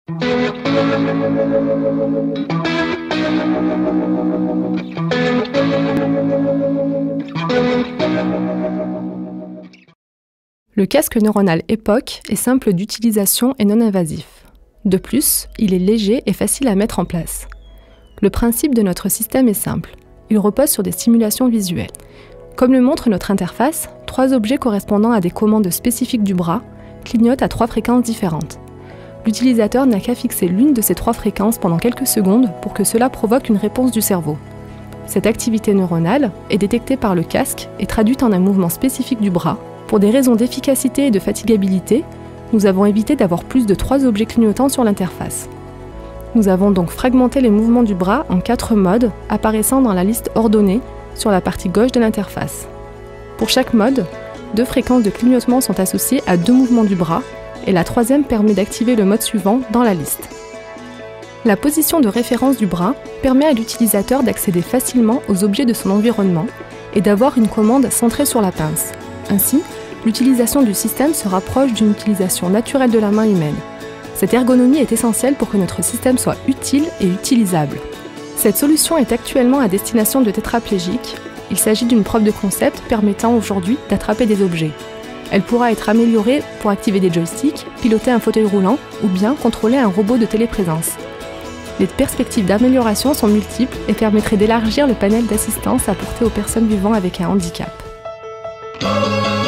Le casque neuronal EPOC est simple d'utilisation et non invasif. De plus, il est léger et facile à mettre en place. Le principe de notre système est simple. Il repose sur des simulations visuelles. Comme le montre notre interface, 3 objets correspondant à des commandes spécifiques du bras clignotent à 3 fréquences différentes. L'utilisateur n'a qu'à fixer l'une de ces 3 fréquences pendant quelques secondes pour que cela provoque une réponse du cerveau. Cette activité neuronale est détectée par le casque et traduite en un mouvement spécifique du bras. Pour des raisons d'efficacité et de fatigabilité, nous avons évité d'avoir plus de 3 objets clignotants sur l'interface. Nous avons donc fragmenté les mouvements du bras en 4 modes apparaissant dans la liste ordonnée sur la partie gauche de l'interface. Pour chaque mode, 2 fréquences de clignotement sont associées à 2 mouvements du bras et la 3e permet d'activer le mode suivant dans la liste. La position de référence du bras permet à l'utilisateur d'accéder facilement aux objets de son environnement et d'avoir une commande centrée sur la pince. Ainsi, l'utilisation du système se rapproche d'une utilisation naturelle de la main humaine. Cette ergonomie est essentielle pour que notre système soit utile et utilisable. Cette solution est actuellement à destination de tétraplégiques. Il s'agit d'une preuve de concept permettant aujourd'hui d'attraper des objets. Elle pourra être améliorée pour activer des joysticks, piloter un fauteuil roulant ou bien contrôler un robot de téléprésence. Les perspectives d'amélioration sont multiples et permettraient d'élargir le panel d'assistance apporté aux personnes vivant avec un handicap.